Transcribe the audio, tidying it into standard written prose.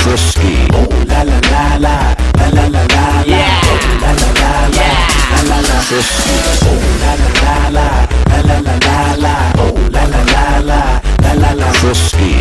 Frisky. Oh la la la la la la la la la. Yeah. Oh la la la la la la la. Frisky. Oh la la la la la la la la. Oh la la la la la la la. Frisky.